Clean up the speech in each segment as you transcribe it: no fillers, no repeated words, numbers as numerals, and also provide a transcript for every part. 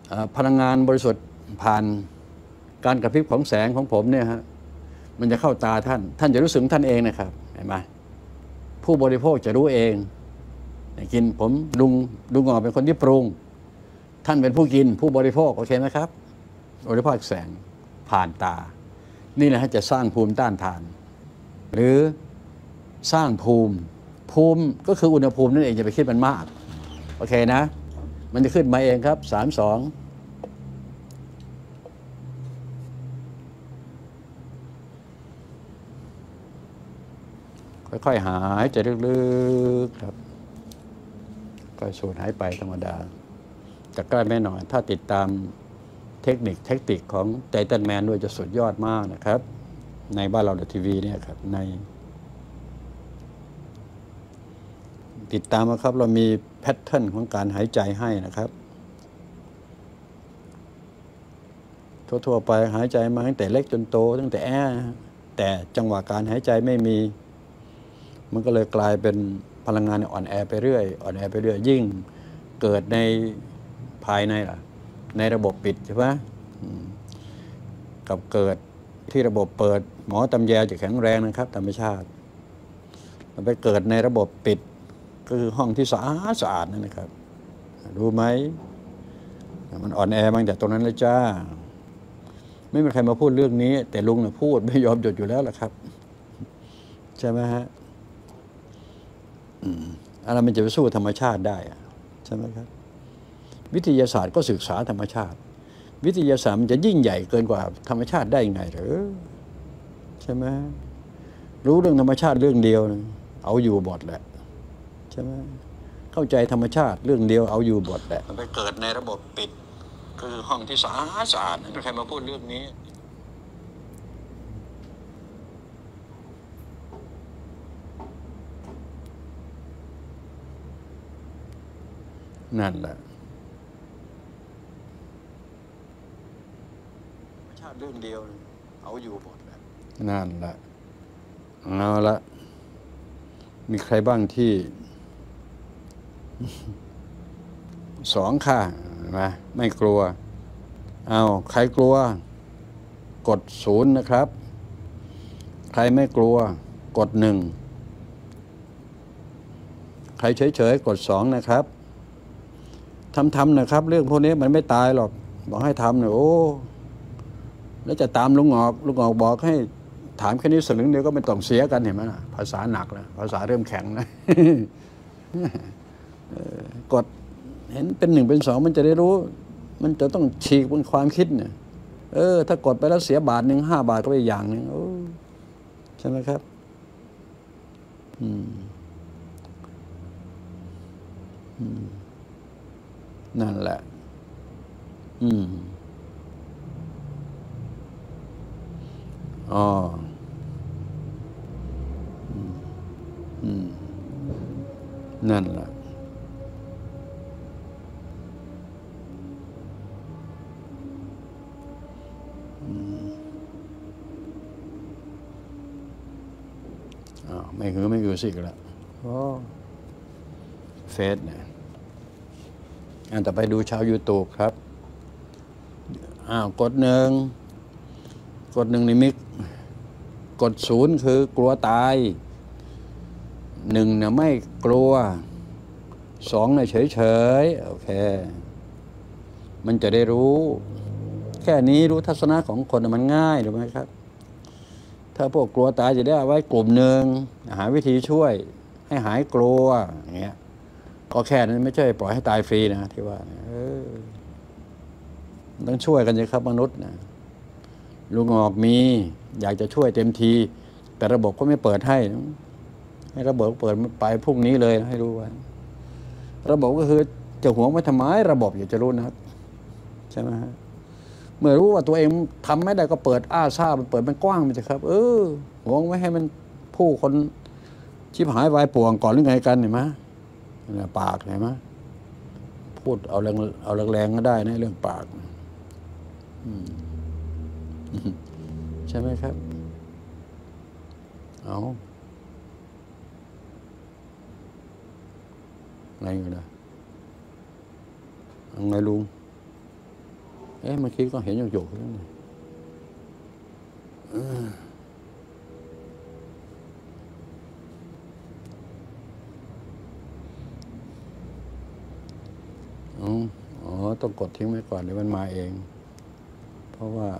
พลังงานบริสุทธิ์ผ่านการกระพริบของแสงของผมเนี่ยฮะมันจะเข้าตาท่านจะรู้สึกท่านเองนะครับเห็นไหมผู้บริโภคจะรู้เองกินผมลุงออกเป็นคนที่ปรุงท่านเป็นผู้กินผู้บริโภคโอเคไหมครับบริโภคแสงผ่านตานี่แหละจะสร้างภูมิต้านทานหรือสร้างภูมิก็คืออุณหภูมินั่นเองจะไปคิดมันมากโอเคนะมันจะขึ้นมาเองครับ3 2ค่อยๆหายใจลึกๆครับค่อยสูดหายไปธรรมดาจะใกล้ไม่หน่อยถ้าติดตามเทคนิคของไททันแมนด้วยจะสุดยอดมากนะครับในบ้านเราทีวีเนี่ยครับในติดตามนะครับเรามีแพทเทิร์นของการหายใจให้นะครับทั่วไปหายใจมาตั้งแต่เล็กจนโตตั้งแต่แต่จังหวะการหายใจไม่มีมันก็เลยกลายเป็นพลังงานอ่อนแอไปเรื่อยยิ่งเกิดในภายในในระบบปิดใช่ไหมกับเกิดที่ระบบเปิดหมอตำแยจะแข็งแรงนะครับธรรมชาติมันไปเกิดในระบบปิดก็คือห้องที่สะอาดนั่นนะครับรู้ไหมมันอ่อนแอมาตั้งแต่ตรงนั้นเลยจ้าไม่มีใครมาพูดเรื่องนี้แต่ลุงพูดไม่ยอมหยุดอยู่แล้วล่ะครับใช่ไหมฮะอะไรมันจะไปสู้ธรรมชาติได้ใช่ไหมครับวิทยาศาสตร์ก็ศึกษาธรรมชาติวิทยาศาสตร์มันจะยิ่งใหญ่เกินกว่าธรรมชาติได้ยังไงหรือใช่ไหมรู้เรื่องธรรมชาติเรื่องเดียวเอาอยู่หมดแหละใช่ไหมเข้าใจธรรมชาติเรื่องเดียวเอาอยู่หมดแหละมันไปเกิดในระบบปิดคือห้องที่สะอาดไม่มีใครมาพูดเรื่องนี้นั่นแหละธรรมชาติเรื่องเดียวเอาอยู่หมดแหละนั่นแหละเอาละมีใครบ้างที่2ค่ะไม่กลัวเอาใครกลัวกด0นะครับใครไม่กลัวกด1ใครเฉยๆกด2นะครับทำนะครับเรื่องพวกนี้มันไม่ตายหรอกบอกให้ทำเนี่ยโอ้แล้วจะตามลุงออกบอกให้ถามแค่นี้สลึงเดียวก็ไม่ต้องเสียกันเห็นไหมนะภาษาหนักแล้วภาษาเริ่มแข็งนะกดเห็นเป็น1เป็น2มันจะได้รู้มันจะต้องฉีกบนความคิดเนี่ยถ้ากดไปแล้วเสียบาท 1 5 บาทก็ไปอย่างนึงใช่ไหมครับนั่นแหละอ๋อนั่นแหละไม่คือสิกันละเฟซเนี่ยต่อไปดูชาว YouTube ครับกด1ในมิกกด0คือกลัวตาย1เนี่ยไม่กลัว2เนี่ยเฉยโอเคมันจะได้รู้แค่นี้รู้ทัศนะของคนมันง่ายถูกไหมครับถ้าพวกกลัวตายจะได้เอาไว้กลุ่มหนึ่งหาวิธีช่วยให้หายกลัวอย่างเงี้ยก็แค่นั้นไม่ใช่ปล่อยให้ตายฟรีนะที่ว่าต้องช่วยกันสิครับมนุษย์นะลุงออกมีอยากจะช่วยเต็มทีแต่ระบบก็ไม่เปิดให้ระบบเปิดไปพรุ่งนี้เลยให้รู้ไว้ระบบก็คือจะหวงไว้ทำไมระบบอยากจะรู้นะครับใช่ไหมฮะเมื่อรู้ว่าตัวเองทำไม่ได้ก็เปิดซ่ามันเปิดมันกว้างมันจะครับหวงไว้ให้มันผู้คนชิบหายวายป่วงก่อนหรือไงกันเห็นไหมปากเห็นไหมพูดเอาแรงก็ได้นะเรื่องปากใช่ไหมครับเอาไงอยู่นะเอาไงลุงเมื่อกี้ก็เห็นโยกๆนั่นอ๋อต้องกดทิ้งไว้ก่อนเดี๋ยวมันมาเองเพราะว่า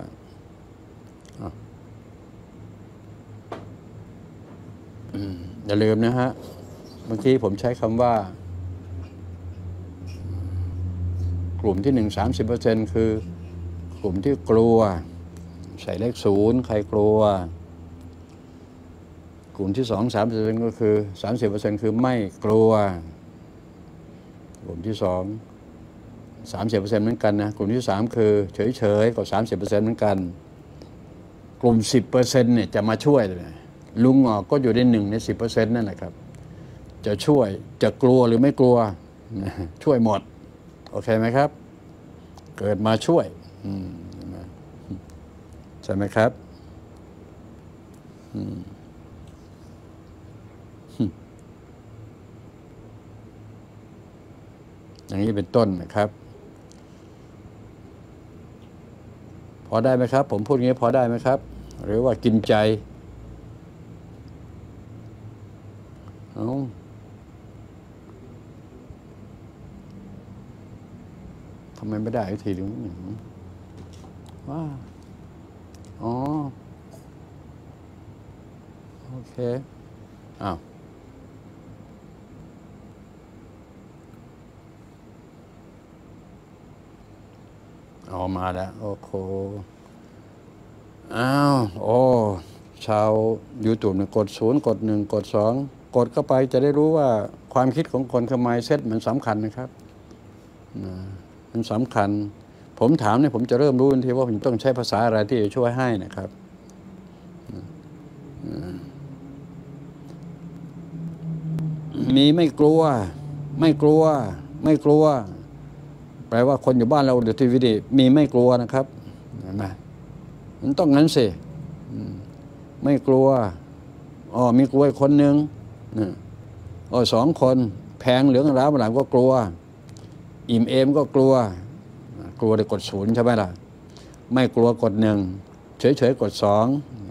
อย่าลืมนะฮะเมื่อกี้ผมใช้คำว่ากลุ่มที่30%คือกลุ่มที่กลัวใส่เลข0ใครกลัวกลุ่มที่30%ก็คือ30%คือไม่กลัวกลุ่มที่30%เหมือนกันนะกลุ่มที่3คือเฉยๆก็30%เหมือนกันกลุ่ม10%เนี่ยจะมาช่วยเลยลุงออกก็อยู่ใน1 ใน 10% นั่นแหละครับจะช่วยจะกลัวหรือไม่กลัวช่วยหมดโอเคไหมครับเกิดมาช่วยใช่ไหมครับอย่างนี้เป็นต้นนะครับพอได้ไหมครับผมพูดอย่างนี้พอได้ไหมครับหรือว่ากินใจทำไมไม่ได้ทีนึงว้าอ๋อโอเคอ้าวออกมาแล้วโอ้โหอ้าวโอ้ชาว YouTube เนี่ยกด0กด1กด2กดเข้าไปจะได้รู้ว่าความคิดของคนคือ mindset มันสำคัญนะครับมันสำคัญผมถามเนี่ยผมจะเริ่มรู้ทันทีว่าผมต้องใช้ภาษาอะไรที่จะช่วยให้นะครับมีไม่กลัวไม่กลัวไม่กลัวแปลว่าคนอยู่บ้านเราดูทีวีดีมีไม่กลัวนะครับเห็นไหมมันต้องงั้นสิไม่กลัวมีกลัวอีกคนนึง2 คนแพงเหลืองร้าวหลังก็กลัวอิ่มเอมก็กลัวเลยกด0ใช่ไหมล่ะไม่กลัวกด1เฉยๆกด2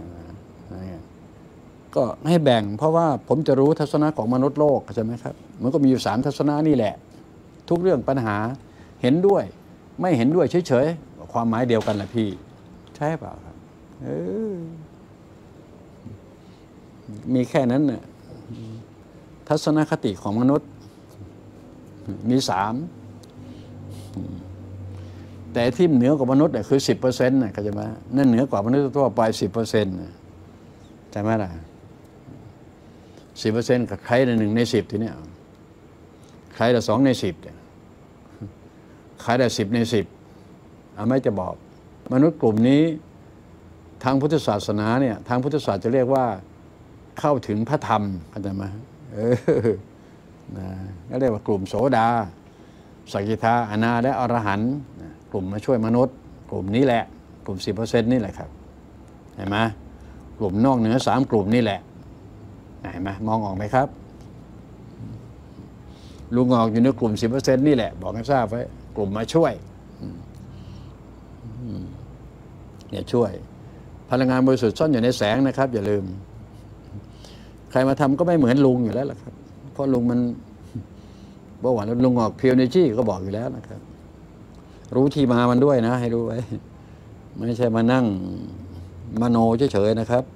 ก็ให้แบ่งเพราะว่าผมจะรู้ทัศนะของมนุษย์โลกใช่ไหมครับมันก็มีอยู่3ทัศนะนี่แหละทุกเรื่องปัญหาเห็นด้วยไม่เห็นด้วยเฉยๆความหมายเดียวกันแหละพี่ใช่เปล่าครับมีแค่นั้นน่ะทัศนคติของมนุษย์มี3แต่ที่เหนือกว่ามนุษย์คือ 10% นะเข้าใจไหมนั่นเหนือกว่ามนุษย์ทั่วไป 10% ใช่ไหมล่ะ 10% กับใครละ1 ใน 10ทีเนี้ยใครละ2 ใน 10ใครละ10 ใน 10ไม่จะบอกมนุษย์กลุ่มนี้ทางพุทธศาสนาเนี่ยทางพุทธศาสนาจะเรียกว่าเข้าถึงพระธรรมเข้าใจไหมก็เรียกว่ากลุ่มโสดาสกิทาอนาและอรหันต์กลุ่มมาช่วยมนุษย์กลุ่มนี้แหละกลุ่ม 10% นี่แหละครับเห็นไหมกลุ่มนอกเหนือ3 กลุ่มนี่แหละเห็นไหมมองออกไหมครับลุงออกอยู่ในกลุ่ม 10% นี่แหละบอกให้ทราบไว้กลุ่มมาช่วยเนี่ยช่วยพลังงานบริสุทธิ์ซ่อนอยู่ในแสงนะครับอย่าลืมใครมาทำก็ไม่เหมือนลุงอยู่แล้วล่ะครับเพราะลุงมันบอกว่าลุงออกเพียวเนจี้ก็บอกอยู่แล้วนะครับรู้ที่มามันด้วยนะให้รู้ไว้ไม่ใช่มานั่งมโนเฉยๆนะครับ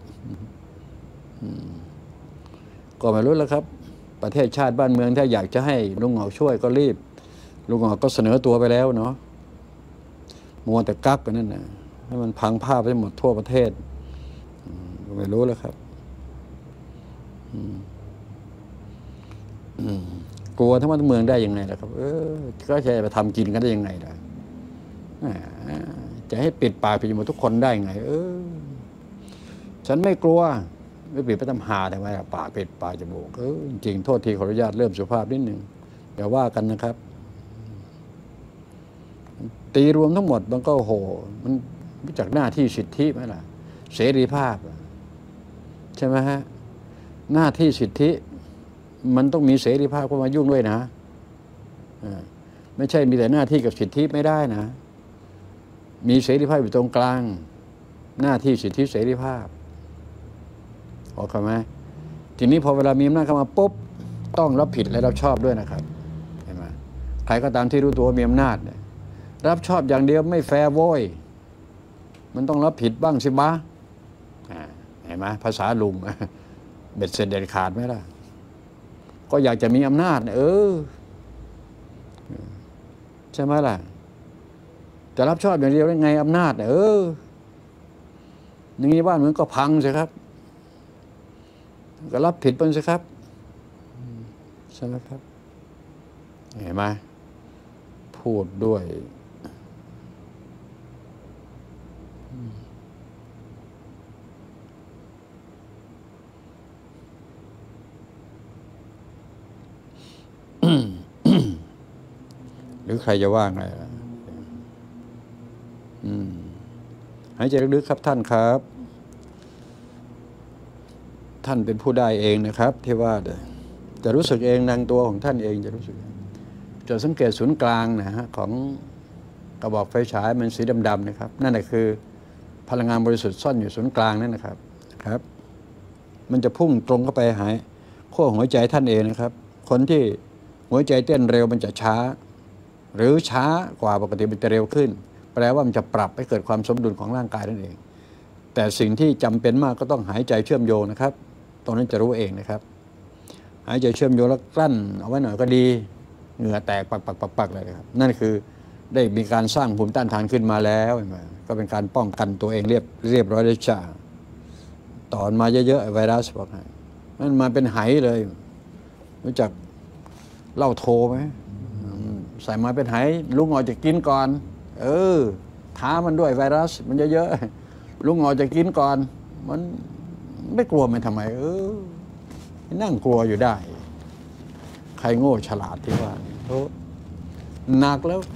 ก็ไม่รู้แล้วครับประเทศชาติบ้านเมืองถ้าอยากจะให้ลุงออกช่วยก็รีบลุงออกก็เสนอตัวไปแล้วเนาะมัวแต่กักกันนั่นนะให้มันพังภาพไปหมดทั่วประเทศก็ไม่รู้แล้วครับกลัวทั้งบ้านทั้งเมืองได้ยังไงล่ะครับก็จะไปทำกินกันได้ยังไงล่ะจะให้ปิดปากปิดจมูกทุกคนได้ไงฉันไม่กลัวไม่ปิดไปทำหาทำไมปากปิดปากจมูกจริงโทษทีขออนุญาตเริ่มสุภาพนิดหนึ่งอย่าว่ากันนะครับตีรวมทั้งหมดมันก็โหมันรู้จักหน้าที่สิทธิไหมล่ะเสรีภาพใช่ไหมฮะหน้าที่สิทธิมันต้องมีเสรีภาพเข้ามายุ่งด้วยนะไม่ใช่มีแต่หน้าที่กับสิทธิไม่ได้นะมีเสรีภาพอยู่ตรงกลางหน้าที่สิทธิเสรีภาพออกไหมทีนี้พอเวลามีอำนาจเข้ามาปุ๊บต้องรับผิดและรับชอบด้วยนะครับเห็นไหมใครก็ตามที่รู้ตัวมีอำนาจเนี่ยรับชอบอย่างเดียวไม่แฟร์โว้ยมันต้องรับผิดบ้างสิบ้าเห็นไหมภาษาลุงเบ็ดเสร็จเด็ดขาดไหมล่ะก็อยากจะมีอำนาจใช่ไหมล่ะจะรับชอบอย่างเดียวได้ไงอำนาจอย่างนี้บ้านเมืองก็พังสิครับก็รับผิดไปสิครับใช่ไหมครับเห็นไหมพูดด้วยหรือใครจะว่าไงหายใจลึกๆครับท่านครับท่านเป็นผู้ได้เองนะครับที่ว่าจะรู้สึกเองทางตัวของท่านเองจะรู้สึกจะสังเกตศูนย์กลางนะฮะของกระบอกไฟฉายมันสีดำๆนะครับนั่นแหละคือพลังงานบริสุทธิ์ซ่อนอยู่ศูนย์กลางนั่นนะครับมันจะพุ่งตรงเข้าไปหายขั้วหัวใจท่านเองนะครับคนที่หัวใจเต้นเร็วมันจะช้าหรือช้ากว่าปกติมันจะเร็วขึ้นแปลว่ามันจะปรับให้เกิดความสมดุลของร่างกายนั่นเองแต่สิ่งที่จำเป็นมากก็ต้องหายใจเชื่อมโยงนะครับตรงนั้นจะรู้เองนะครับหายใจเชื่อมโยงแล้วกลั้นเอาไว้หน่อยก็ดีเหงื่อแตกปักเลยครับนั่นคือได้มีการสร้างภูมิต้านทานขึ้นมาแล้วก็เป็นการป้องกันตัวเองเรียบร้อยได้จ้าตอนมาเยอะๆไวรัสบอกให้มันมาเป็นไหเลยรู้จักเหล้าโทไหมใส่มาเป็นไหลุงออกจะกินก่อนท้ามันด้วยไวรัสมันเยอะๆลุงออกจะกินก่อนมันไม่กลัวมันทำไมนั่งกลัวอยู่ได้ใครโง่ฉลาดที่ว่าหนักแล้ว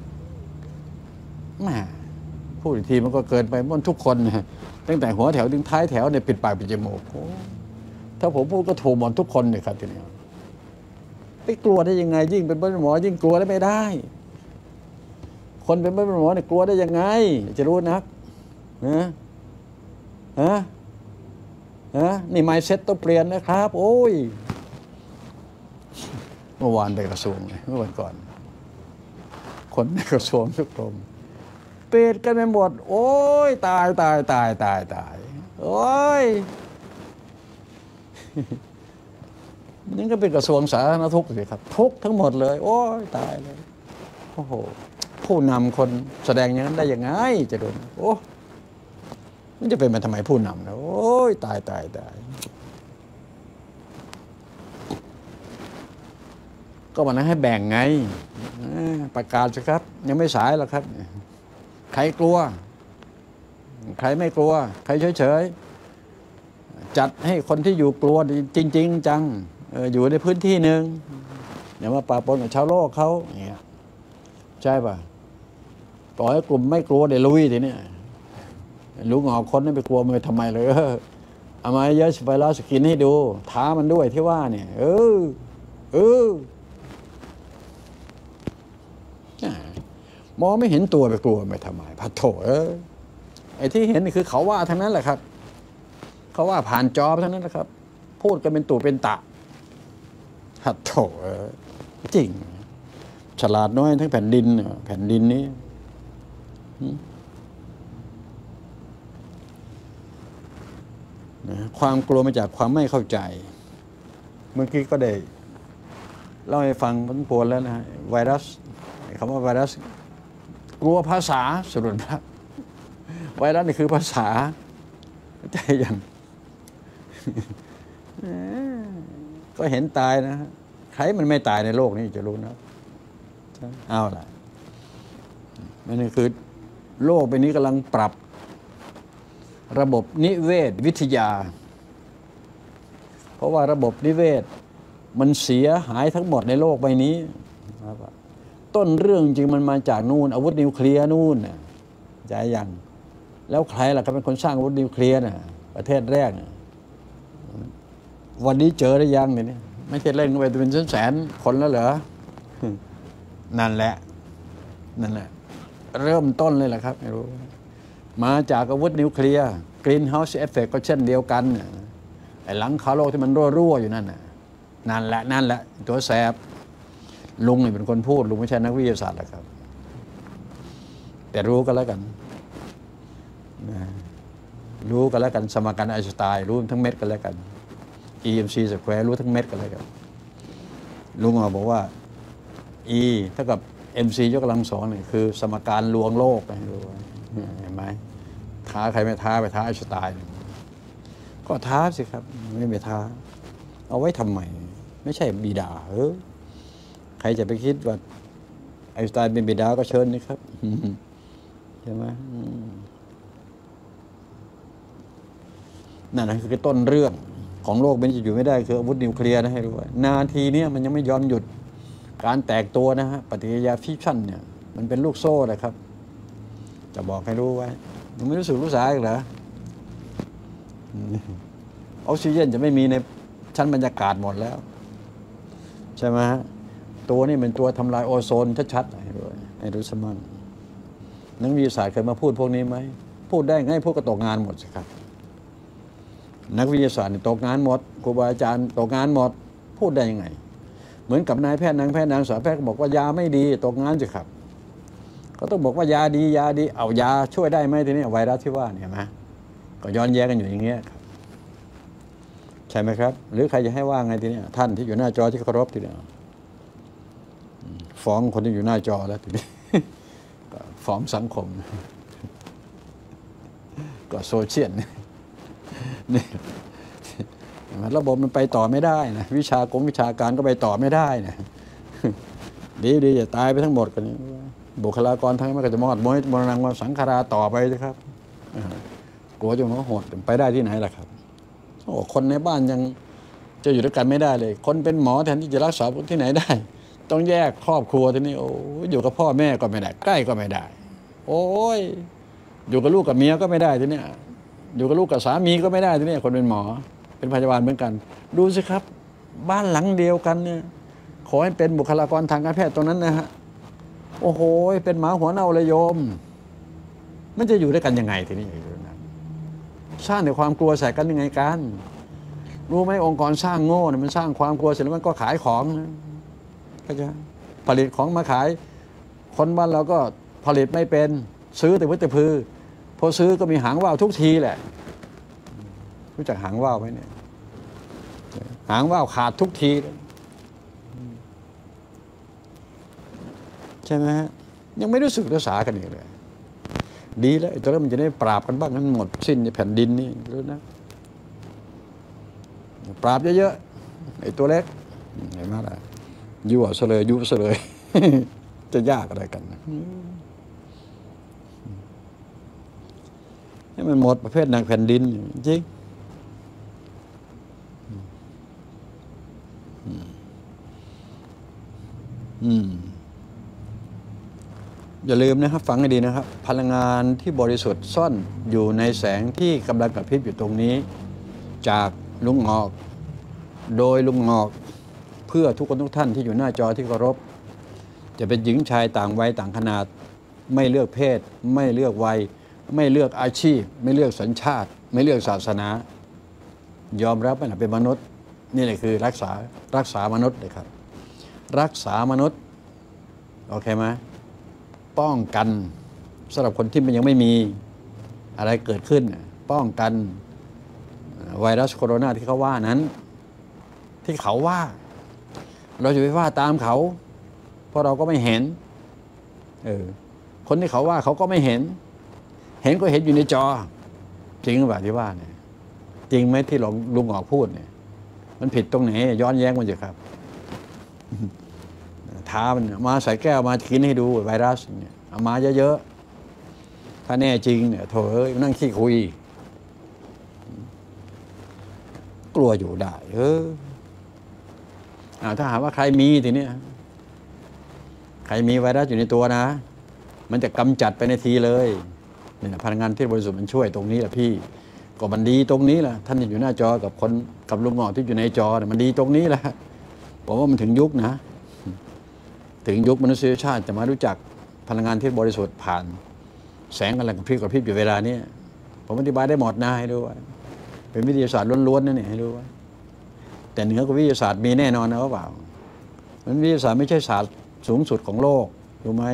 แหมพูดอีกทีมันก็เกินไปมันทุกคนนะตั้งแต่หัวแถวถึงท้ายแถวเนี่ยปิดปากปิดจมูกถ้าผมพูดก็ถูกหมดทุกคนเลยครับทีนี้ไปกลัวได้ยังไงยิ่งเป็นหมอยิ่งกลัวได้ไม่ได้คนเป็นหมอเนี่ยกลัวได้ยังไงจะรู้นะนี่ไมซ์เซ็ตต้องเปลี่ยนนะครับโอ้ยเมื่อวานไปกระทรวงเมื่อวันก่อนคนในกระทรวงทุกกรมเปิดกันไปหมดโอ้ยตายโอ้ยนี่ก็เป็นกระทรวงสาธารณสุขสิครับทุกทั้งหมดเลยโอ้ยตายเลยโอ้โหผู้นำคนแสดงอย่างนั้นได้ยังไงจะโดนโอ้มันจะเป็นมาทำไมผู้นำนะโอ้ยตายก็วันนั้นให้แบ่งไงประกาศสิครับยังไม่สายหรอกครับใครกลัวใครไม่กลัวใครเฉยจัดให้คนที่อยู่กลัวจริงจังอยู่ในพื้นที่หนึ่งอย่ามาปะปนกับชาวโลกเขาเนี่ยใช่ป่ะต่อให้กลุ่มไม่กลัวเดี๋ยวลุยทีนี้ลุงออกคนนี่ไปกลัวมันทำไมเลยเอามาเยอะไปแล้วสกินให้ดูท้ามันด้วยที่ว่าเนี่ยมองไม่เห็นตัวไปกลัวไปทำไมพัดโถไอ้ที่เห็นนี่คือเขาว่าทั้งนั้นแหละครับเขาว่าผ่านจอทั้งนั้นแหละครับพูดกันเป็นตู่เป็นตะพัดโถจริงฉลาดน้อยทั้งแผ่นดินนี้ความกลัวมาจากความไม่เข้าใจเมื่อกี้ก็ได้เล่าให้ฟังพอสมควรแล้วนะฮะไวรัสคำว่าไวรัสกลัวภาษาสรุปแล้วไวรัสนี่คือภาษาใจยังก็เห็นตายนะใครมันไม่ตายในโลกนี้จะรู้นะเอาล่ะนี่คือโลกใบนี้กำลังปรับระบบนิเวศวิทยาเพราะว่าระบบนิเวศมันเสียหายทั้งหมดในโลกใบนี้ต้นเรื่องจริงมันมาจากนู่นอาวุธนิวเคลียร์นู่นใจยังแล้วใครล่ะก็เป็นคนสร้างอาวุธนิวเคลียร์ประเทศแรกวันนี้เจอได้ยังเนี่ยไม่ใช่เล่นไปเป็นแสนคนแล้วเหรอนั่นแหละเริ่มต้นเลยแหละครับไม่รู้มาจากอาวุธนิวเคลียร์กรีนเฮาส์เอฟเฟกต์ก็เช่นเดียวกันไอ้หลังคาโลกที่มันรั่วๆอยู่นั่นนั่นแหละตัวแสบลุงนี่เป็นคนพูดลุงไม่ใช่นักวิทยาศาสตร์หรอกครับแต่รู้กันแล้วกันรู้กันแล้วกันสมการไอน์สไตน์รู้ทั้งเม็ดกันแล้วกัน EMC สแควร์รู้ทั้งเม็ดกันแล้วกันลุงบอกว่า E เท่ากับ MC ยกกำลังสองนี่คือสมการลวงโลกนะรู้เห็นไหมท้าใครไม่ท้าไปท้าไอน์สไตน์ก็ท้าสิครับไม่ไปท้าเอาไว้ทำไมไม่ใช่บิดาใครจะไปคิดว่าไอน์สไตน์เป็นบิดาก็เชิญนี่ครับใช่ไหมนั่นคือต้นเรื่องของโลกมันจะอยู่ไม่ได้คืออาวุธนิวเคลียร์นะให้รู้ว่านาทีนี้มันยังไม่ยอมหยุดการแตกตัวนะฮะปฏิกิริยาฟิชชั่นเนี่ยมันเป็นลูกโซ่นะครับจะบอกให้รู้ไว้มันไม่รู้สึกรู้สาอีกเหรอออกซิเจนจะไม่มีในชั้นบรรยากาศหมดแล้วใช่ไหมฮะตัวนี้เป็นตัวทำลายโอโซนชัดๆให้รู้สมั่งนักวิทยาศาสตร์เคยมาพูดพวกนี้ไหมพูดได้ไงพวกก็ตกงานหมดสิครับนักวิทยาศาสตร์ตกงานหมดครูบาอาจารย์ตกงานหมดพูดได้ยังไงเหมือนกับนายแพทย์นางแพทย์นางสาวแพทย์บอกว่ายาไม่ดีตกงานสิครับก็ต้องบอกว่ายาดีเอายาช่วยได้ไหมทีนี้ไวรัสที่ว่าเนี่ยไหมก็ย้อนแย้งกันอยู่อย่างเงี้ยครับใช่ไหมครับหรือใครจะให้ว่าไงทีนี้ท่านที่อยู่หน้าจอที่เคารพทีนี้ฟ้องคนที่อยู่หน้าจอแล้วทีนี้ฟ้องสังคมก็โซเชียลนี่ระบบมันไปต่อไม่ได้นะวิชาการก็ไปต่อไม่ได้นะดีจะตายไปทั้งหมดกันบุคลากรทั้งนั้นก็จะมรณังมาสังขาราต่อไปนะครับกลัวจะหัวหดไปได้ที่ไหนล่ะครับโอ้คนในบ้านยังจะอยู่ด้วยกันไม่ได้เลยคนเป็นหมอแทนที่จะรักษาที่ไหนได้ต้องแยกครอบครัวทีนี้โอ้อยู่กับพ่อแม่ก็ไม่ได้ใกล้ก็ไม่ได้โอ้ยอยู่กับลูกกับเมียก็ไม่ได้ทีนี้อยู่กับลูกกับสามีก็ไม่ได้ทีนี้คนเป็นหมอเป็นพยาบาลเหมือนกันดูสิครับบ้านหลังเดียวกันเนี่ยขอให้เป็นบุคลากรทางการแพทย์ตรงนั้นนะฮะโอ้โหเป็นหมาหัวเน่าเลยโยมมันจะอยู่ด้วยกันยังไงทีนี้สร้างแต่ความกลัวใส่กันยังไงกันรู้ไหมองค์กรสร้างโง่เนี่ยมันสร้างความกลัวเสร็จแล้วมันก็ขายของนะก็จะผลิตของมาขายคนบ้านเราก็ผลิตไม่เป็นซื้อแต่วัตถุพือพอซื้อก็มีหางว่าวทุกทีแหละรู้จักหางว่าวไหมเนี่ยหางว่าวขาดทุกทีใช่ไหมฮะยังไม่รู้สึกรักษากันอีกเลยดีแล้วตอนนั้นมันจะได้ปราบกันบ้างนั้นหมดสิ้นในแผ่นดินนี่รู้นะปราบเยอะๆไอ้ตัวเล็กเห็นไหมล่ะยั่วเสลยยุเสลย จะยากอะไรกันนะให้มันหมดประเภทนางแผ่นดินจริงอย่าลืมนะครับฟังให้ดีนะครับพลังงานที่บริสุทธิ์ซ่อนอยู่ในแสงที่กำลังกระพริบอยู่ตรงนี้จากลุงงอกโดยลุงงอกเพื่อทุกคนทุกท่านที่อยู่หน้าจอที่เคารพจะเป็นหญิงชายต่างวัยต่างขนาดไม่เลือกเพศไม่เลือกวัยไม่เลือกอาชีพไม่เลือกสัญชาติไม่เลือกศาสนายอมรับว่าเป็นมนุษย์นี่แหละคือรักษามนุษย์เลยครับรักษามนุษย์โอเคไหมป้องกันสำหรับคนที่มันยังไม่มีอะไรเกิดขึ้นป้องกันไวรัสโคโรนาที่เขาว่านั้นที่เขาว่าเราจะไปว่าตามเขาเพราะเราก็ไม่เห็นคนที่เขาว่าเขาก็ไม่เห็นก็เห็นอยู่ในจอจริงหรือเปล่าที่ว่าเนี่ยจริงไหมที่ลุงออกพูดเนี่ยมันผิดตรงไหนย้อนแย้งมันอยู่ครับท้ามันมาใส่แก้วมากินให้ดูไวรัสเนี่ยเอามาเยอะๆถ้าแน่จริงเนี่ยโถนั่งขี้คุยกลัวอยู่ได้ถ้าหากว่าใครมีทีนี้ใครมีไวรัสอยู่ในตัวนะมันจะกำจัดไปในทีเลยเนี่ยพลังงานที่บริสุทธิ์มันช่วยตรงนี้แหละพี่ก็มันดีตรงนี้แหละท่านที่อยู่หน้าจอกับคนกับลุงหมอที่อยู่ในจอเนี่ยมันดีตรงนี้แหละผมว่ามันถึงยุคนะถึงยุคมนุษยชาติจะมารู้จักพลังงานที่บริสุทธิ์ผ่านแสงอะไรกับพริบอยู่เวลานี้ผมอธิบายได้หมดนะให้ดูว่าเป็นวิทยาศาสตร์ล้วนๆนั่นเนี่ยให้ดูว่าแต่เหนือกว่าวิทยาศาสตร์มีแน่นอนนะว่าเปล่ามันวิทยาศาสตร์ไม่ใช่ศาสตร์สูงสุดของโลกรู้ไหม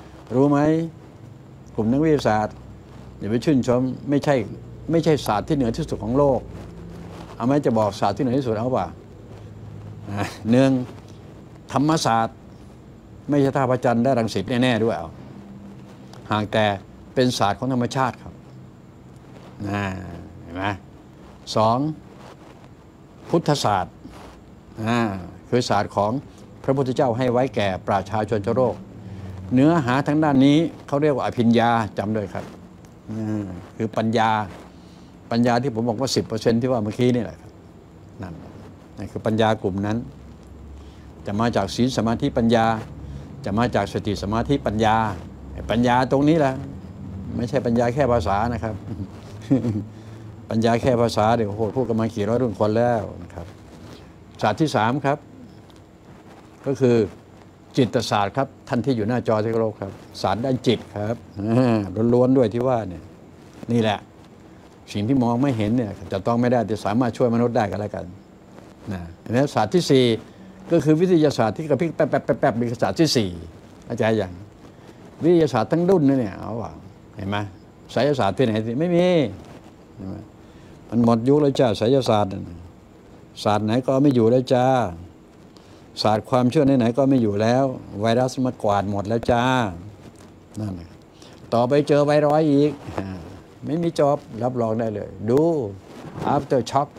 กลุ่มนักวิทยาศาสตร์อย่าไปชื่นชมไม่ใช่ศาสตร์ที่เหนือที่สุดของโลกเอาไหมจะบอกศาสตร์ที่เหนือที่สุดเอาเปล่าหนึ่งธรรมศาสตร์ไม่ใช่ท่าพระจันทร์ได้รังสิตแน่ๆด้วยเอาหากแต่เป็นศาสตร์ของธรรมชาติครับเห็นไหมสองพุทธศาสตร์คือศาสตร์ของพระพุทธเจ้าให้ไว้แก่ประชาชนชาวโลกเนื้อหาทางด้านนี้เขาเรียกว่าอภิญญาจำด้วยครับคือปัญญาที่ผมบอกว่า 10% ที่ว่าเมื่อกี้นี่แหละครับนั่นคือปัญญากลุ่มนั้นจะมาจากศีลสมาธิปัญญาจะมาจากสติสมาธิปัญญาตรงนี้แหละไม่ใช่ปัญญาแค่ภาษานะครับ ปัญญาแค่ภาษาเดี๋ยวโหพูดกันมากี่ร้อยรุ่นคนแล้วนะครับศาสตร์ที่3ครับก็คือจิตศาสตร์ครับท่านที่อยู่หน้าจอที่เคารพครับศาสตร์ด้านจิตครับล้วนๆด้วยที่ว่าเนี่ยนี่แหละสิ่งที่มองไม่เห็นเนี่ยจะต้องไม่ได้แต่สามารถช่วยมนุษย์ได้กันแล้วกันแล้วศาสตร์ที่4ก็คือวิทยาศาสตร์ที่กระพริบแป๊บมีศาสตร์ที่4เข้าใจอย่างวิทยาศาสตร์ทั้งรุ่นเนี่ยเอาว่าเห็นไหมไสยศาสตร์ที่ไหนไม่มีมันหมดยุคแล้วจ้าไสยศาสตร์ศาสตร์ไหนก็ไม่อยู่แล้วจ้าศาสตร์ความเชื่อไหนๆก็ไม่อยู่แล้วไวรัสมากวาดหมดแล้วจ้านั่นแหละต่อไปเจอไวรัสอีกไม่มีจบรับรองได้เลยดู after shock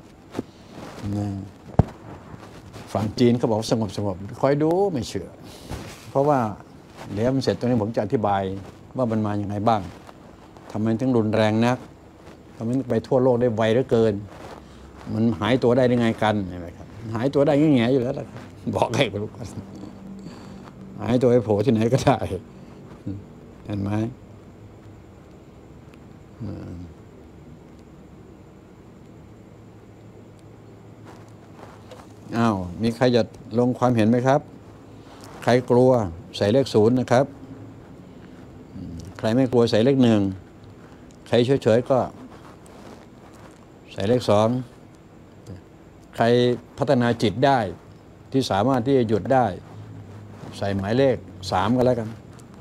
ฝั่งจีนเขาบอกสงบคอยดูไม่เชื่อเพราะว่าเดี๋ยวมันเสร็จตรงนี้ผมจะอธิบายว่ามันมาอย่างไรบ้างทำไมถึงรุนแรงนักทำไมไปทั่วโลกได้ไวเหลือเกินมันหายตัวได้ยังไงกันใช่ไหมครับหายตัวได้ง่ายๆอยู่แล้วล่ะบอกให้รู้กันหายตัวไปโผล่ที่ไหนก็ได้เห็นไหมอ้าวมีใครจะลงความเห็นไหมครับใครกลัวใส่เลข0นะครับใครไม่กลัวใส่เลข1ใครเฉยๆก็ใส่เลข2ใครพัฒนาจิตได้ที่สามารถที่จะหยุดได้ใส่หมายเลข3ก็แล้วกัน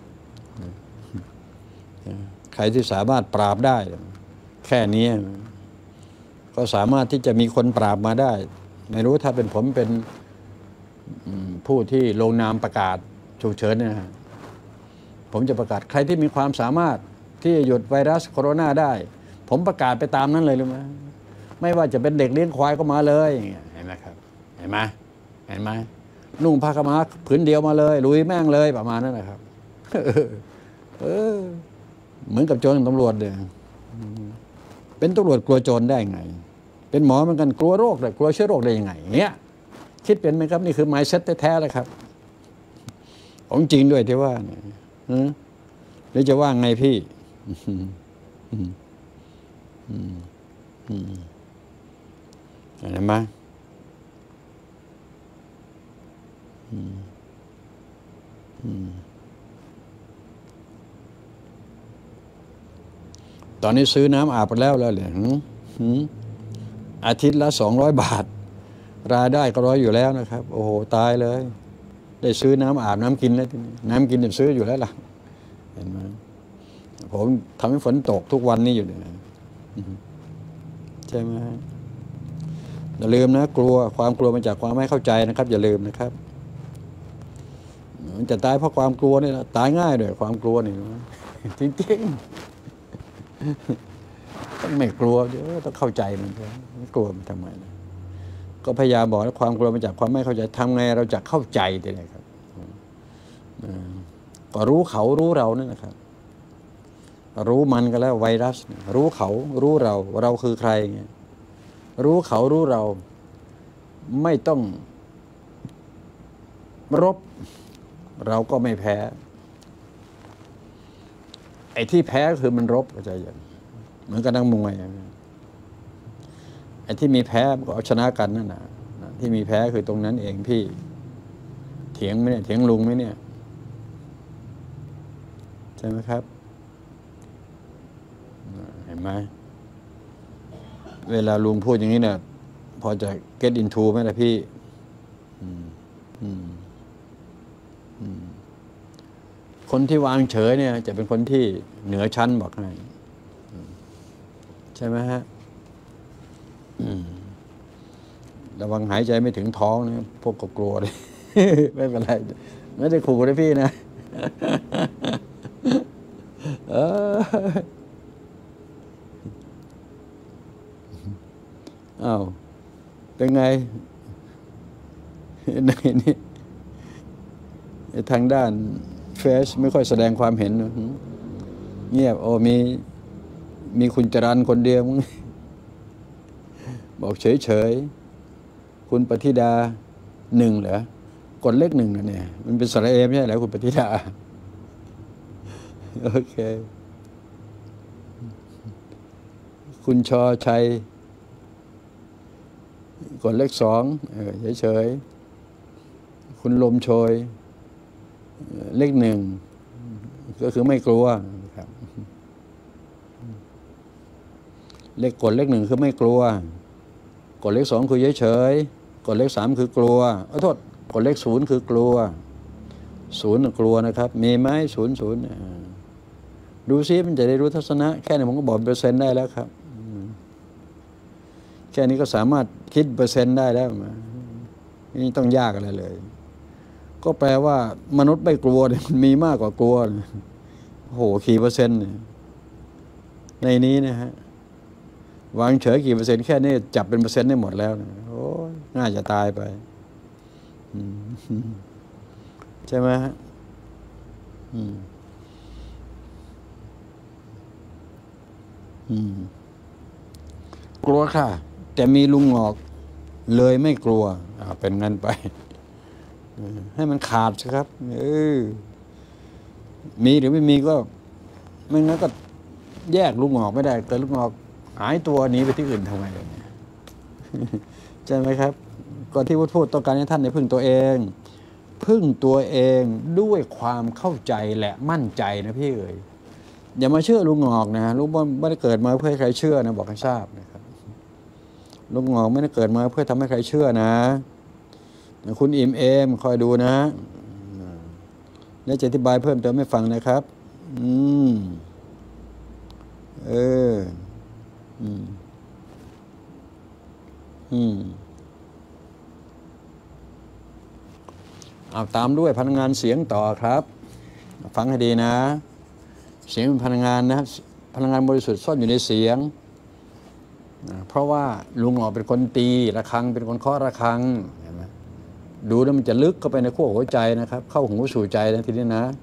ใครที่สามารถปราบได้แค่นี้ก็สามารถที่จะมีคนปราบมาได้ไม่รู้ถ้าเป็นผมเป็นผู้ที่ลงนามประกาศฉุกเฉินนะผมจะประกาศใครที่มีความสามารถที่จะหยุดไวรัสโคโรนาได้ผมประกาศไปตามนั้นเลยรู้ไหมไม่ว่าจะเป็นเด็กเลี้ยงควายก็มาเลยเห็นไหมครับเห็นไหมนุ่งผ้าขาวม้าผืนเดียวมาเลยลุยแม่งเลยประมาณนั้นนะครับเหมือนกับโจรตำรวจเนี่ยเป็นตำรวจกลัวโจรได้ไงเป็นหมอเหมือนกันกลัวโรคได้กลัวเชื้อโรคได้ยังไงเงี้ยคิดเป็นไหมครับนี่คือ mindset แท้ๆเลยครับของจริงด้วยที่ว่าหรือจะว่าไงพี่เห็นไหมตอนนี้ซื้อน้ำอาบไปแล้วเลยอาทิตย์ละ200 บาทรายได้ก็ร้อยอยู่แล้วนะครับโอ้โหตายเลยได้ซื้อน้ำอาบน้ำกินแล้วน้ำกินเนี่ยซื้ออยู่แล้วล่ะเห็นไหมผมทำให้ฝนตกทุกวันนี้อยู่เนี่ยใช่ไหมอย่าลืมนะความกลัวมาจากความไม่เข้าใจนะครับอย่าลืมนะครับมันจะตายเพราะความกลัวนี่แหละตายง่ายด้วยความกลัวนี่จริงๆต้องไม่กลัวเดี๋ยวต้องเข้าใจมันไม่กลัวมันทำไมก็พยายามบอกว่าความกลัวมาจากความไม่เข้าใจทำไงเราจะเข้าใจได้ไงครับก็รู้เขารู้เรานั่นนะครับรู้มันก็แล้วไวรัสรู้เขารู้เราคือใครเงี้ยรู้เขารู้เราไม่ต้องรบเราก็ไม่แพ้ไอ้ที่แพ้คือมันรบเข้าใจอย่างเหมือนกับนักมวยไอ้ที่มีแพ้ก็เอาชนะกันนั่นนะที่มีแพ้คือตรงนั้นเองพี่เถียงไหมเนี่ยเถียงลุงไหมเนี่ยช่ไหมครับเห็นไหมเวลาลุงพูดอย่างนี้เนี่ยพอจะ get into ไหมล่ะพี่คนที่วางเฉยเนี่ยจะเป็นคนที่เหนือชั้นบอกให้ใช่ไหมฮะระวังหายใจไม่ถึงท้องนะพวกก็กลัวเลย ไม่เป็นไรไม่ได้ขู่นะพี่นะ อ้าวเป็นไงในนี่ทางด้านเฟซไม่ค่อยแสดงความเห็นเงียบโอ้มีคุณจรัญคนเดียวมั้งบอกเฉยๆคุณปฏิดาหนึ่งเหรอกดเลขหนึ่งนะเนี่ยมันเป็นสระเอไม่ใช่เหรอคุณปฏิดาโอเคคุณชอชัยกดเลขสองเฉยๆคุณลมโชยเลขหนึ่งก็คือไม่กลัวครับกดเลขหนึ่งคือไม่กลัวกดเลขสองคือเฉยๆกดเลขสามคือกลัวโทษกดเลขศูนย์คือกลัวศูนย์กลัวนะครับมีไหมศูนย์ดูซิมันจะได้รู้ทัศนะแค่นี้ผมก็บอกเปอร์เซ็นต์ได้แล้วครับแค่นี้ก็สามารถคิดเปอร์เซ็นต์ได้แล้วนี่ต้องยากอะไรเลยก็แปลว่ามนุษย์ไม่กลัวมันมีมากกว่ากลัวโอ้โหกี่เปอร์เซ็นต์ในนี้นะฮะวางเฉยกี่เปอร์เซ็นต์แค่นี้จับเป็นเปอร์เซ็นต์ได้หมดแล้วโอ้ยง่ายจะตายไปใช่ไหมฮะกลัวค่ะแต่มีลุงงอกเลยไม่กลัวเป็นงั้นไปให้มันขาดสิครับมีหรือไม่มีก็ไม่งั้นก็แยกลุงงอกไม่ได้แต่ลุงงอกหายตัวหนีไปที่อื่นทำไมใช่ไหมครับก่อนที่พูดต้องการให้ท่านในพึ่งตัวเองพึ่งตัวเองด้วยความเข้าใจและมั่นใจนะพี่เอ๋ยอย่ามาเชื่อลุงงอกนะลุงไม่ได้เกิดมาเพื่อให้ใครเชื่อนะบอกให้ทราบนะครับลุงงอกไม่ได้เกิดมาเพื่อทำให้ใครเชื่อนะคุณอิ่มเอมคอยดูนะแล้วจะอธิบายเพิ่มเติมให้ฟังนะครับเอาตามด้วยพลังงานเสียงต่อครับฟังให้ดีนะเสียงเป็นพลังงานนะครับพลังงานบริสุทธิ์ซ่อนอยู่ในเสียงเพราะว่าลุงงอกเป็นคนตีระฆังเป็นคนเคาะระฆังเห็นไหมดูแล้วมันจะลึกเข้าไปในขั้วหัวใจนะครับเข้าหูสู่ใจนะทีนี้นะ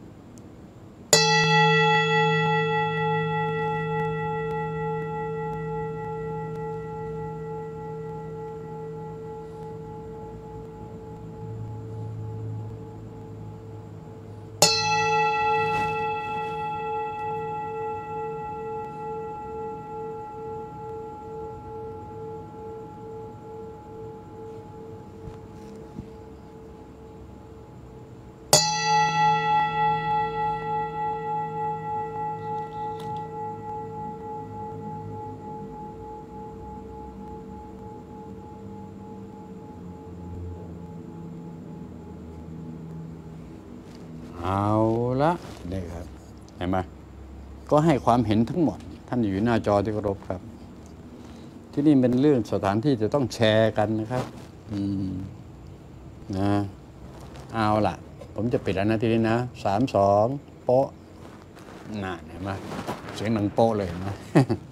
เอาละนี่ครับเห็นไหมก็ให้ความเห็นทั้งหมดท่านอยู่หน้าจอที่เคารพครับที่นี่เป็นเรื่องสถานที่จะต้องแชร์กันนะครับนะเอาล่ะผมจะปิดแล้วนะทีนี้นะ3 2โป๊ะน่ะเห็นไหมเสียงหนังโป๊ะเลยนะ